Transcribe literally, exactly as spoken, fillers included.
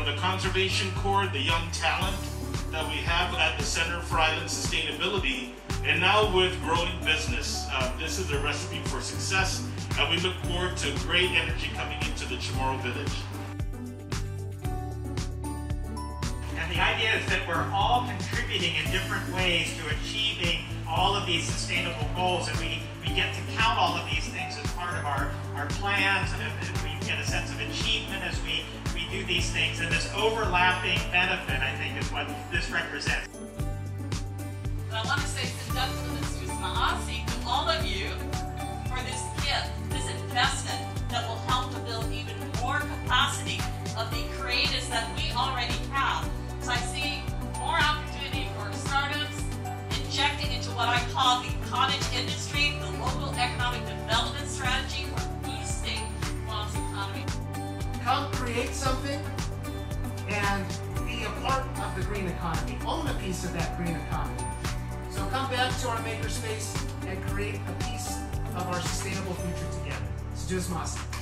from the Conservation Corps, the young talent that we have at the Center for Island Sustainability, and now with growing business. Uh, this is a recipe for success, and we look forward to great energy coming into the Chamorro Village. And the idea is that we're all contributing in different ways to achieving all of these sustainable goals, and we, we get to count all of these things as part of our, our plans, and, and we get a sense of achievement as we, we do these things, and this overlapping benefit, I think, is what this represents. And I want to say Sindakulis Maasi to all of you for this gift, this investment that will help to build even more capacity of the creatives that we already have. So I see more opportunity for startups injecting into what I call the cottage industry, the local economic development strategy for boosting Guam's economy. Come create something and be a part of the green economy. Own a piece of that green economy. So come back to our makerspace and create a piece of our sustainable future together. Sejus Masa.